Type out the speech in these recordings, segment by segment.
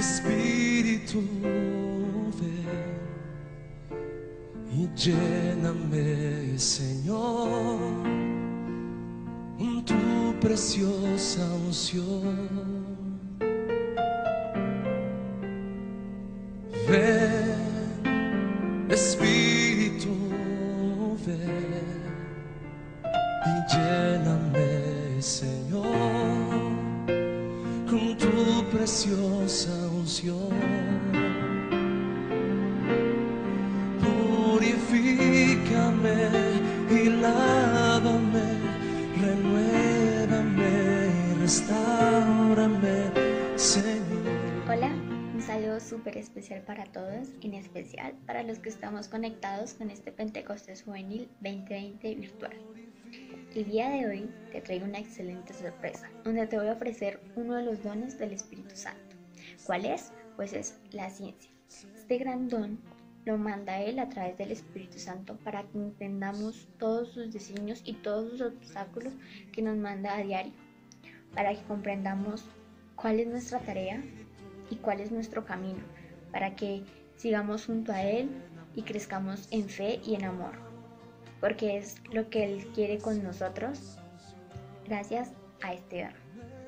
Espíritu, ven y lléname, Señor, con tu preciosa unción. Ven, Espíritu, ven y lléname, Señor, con tu preciosa unción. Purifícame y lávame, renuévame y restáurame, Señor. Hola, un saludo súper especial para todos, en especial para los que estamos conectados con este Pentecostés Juvenil 2020 virtual. El día de hoy te traigo una excelente sorpresa, donde te voy a ofrecer uno de los dones del Espíritu Santo. ¿Cuál es? Pues es la ciencia. Este gran don lo manda Él a través del Espíritu Santo para que entendamos todos sus diseños y todos sus obstáculos que nos manda a diario, para que comprendamos cuál es nuestra tarea y cuál es nuestro camino, para que sigamos junto a Él y crezcamos en fe y en amor, porque es lo que Él quiere con nosotros gracias a este don.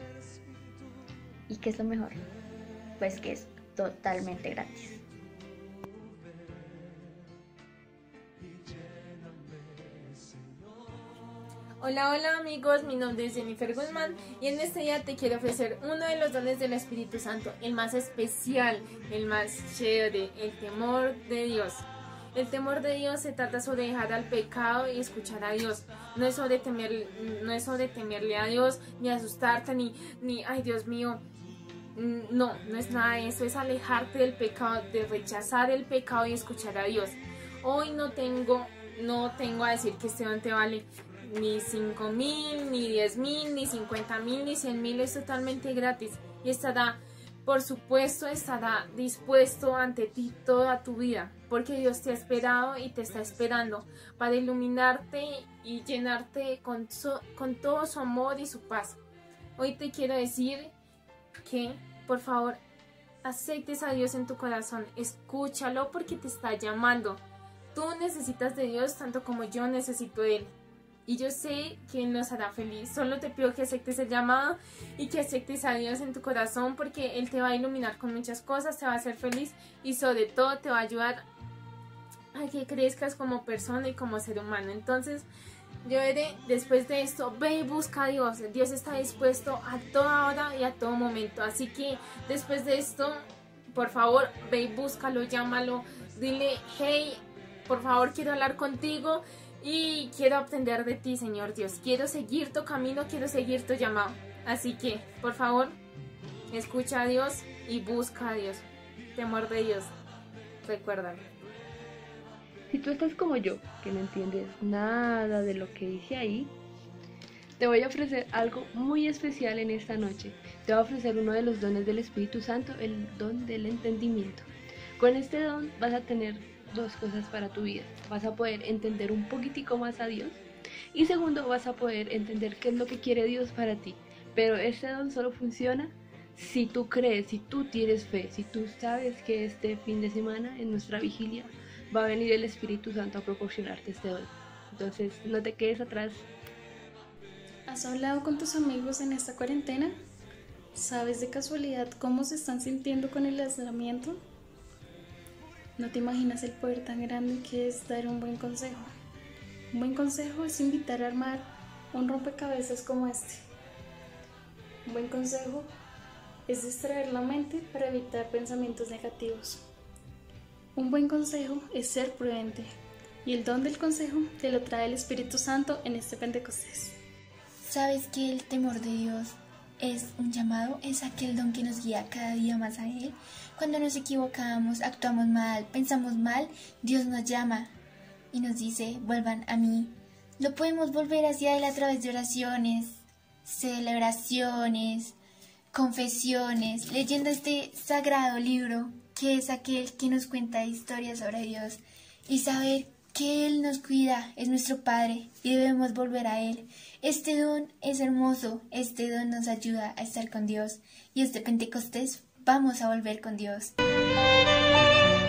¿Y qué es lo mejor? Pues que es totalmente gratis. Hola, hola amigos, mi nombre es Jennifer Guzmán y en este día te quiero ofrecer uno de los dones del Espíritu Santo, el más especial, el más chévere, el temor de Dios. El temor de Dios se trata sobre dejar al pecado y escuchar a Dios. No es sobre temerle a Dios, ni asustarte, ni ay Dios mío. No es nada de eso, es alejarte del pecado, de rechazar el pecado y escuchar a Dios. Hoy no tengo a decir que este don te vale ni 5,000, ni 10,000, ni 50,000, ni 100,000, es totalmente gratis y por supuesto, estará dispuesto ante ti toda tu vida, porque Dios te ha esperado y te está esperando para iluminarte y llenarte con todo su amor y su paz. Hoy te quiero decir que, por favor, aceptes a Dios en tu corazón, escúchalo porque te está llamando. Tú necesitas de Dios tanto como yo necesito de Él. Y yo sé que Él nos hará feliz. Solo te pido que aceptes el llamado y que aceptes a Dios en tu corazón, porque Él te va a iluminar con muchas cosas, te va a hacer feliz y sobre todo te va a ayudar a que crezcas como persona y como ser humano. Entonces, después de esto, ve y busca a Dios. Dios está dispuesto a toda hora y a todo momento. Así que después de esto, por favor, ve y búscalo, llámalo, dile, hey, por favor, quiero hablar contigo. Y quiero aprender de ti, Señor Dios. Quiero seguir tu camino, quiero seguir tu llamado. Así que, por favor, escucha a Dios y busca a Dios. Temor de Dios. Recuérdalo. Si tú estás como yo, que no entiendes nada de lo que dice ahí, te voy a ofrecer algo muy especial en esta noche. Te voy a ofrecer uno de los dones del Espíritu Santo, el don del entendimiento. Con este don vas a tener dos cosas para tu vida. Vas a poder entender un poquitico más a Dios y segundo, vas a poder entender qué es lo que quiere Dios para ti. Pero este don solo funciona si tú crees, si tú tienes fe, si tú sabes que este fin de semana en nuestra vigilia va a venir el Espíritu Santo a proporcionarte este don. Entonces no te quedes atrás. ¿Has hablado con tus amigos en esta cuarentena? ¿Sabes de casualidad cómo se están sintiendo con el aislamiento? No te imaginas el poder tan grande que es dar un buen consejo. Un buen consejo es invitar a armar un rompecabezas como este. Un buen consejo es distraer la mente para evitar pensamientos negativos. Un buen consejo es ser prudente. Y el don del consejo te lo trae el Espíritu Santo en este Pentecostés. ¿Sabes que el temor de Dios es un llamado? Es aquel don que nos guía cada día más a Él. Cuando nos equivocamos, actuamos mal, pensamos mal, Dios nos llama y nos dice, vuelvan a mí. Lo podemos volver hacia Él a través de oraciones, celebraciones, confesiones, leyendo este sagrado libro, que es aquel que nos cuenta historias sobre Dios, y saber que Él nos cuida, es nuestro Padre y debemos volver a Él. Este don es hermoso, este don nos ayuda a estar con Dios y este Pentecostés vamos a volver con Dios.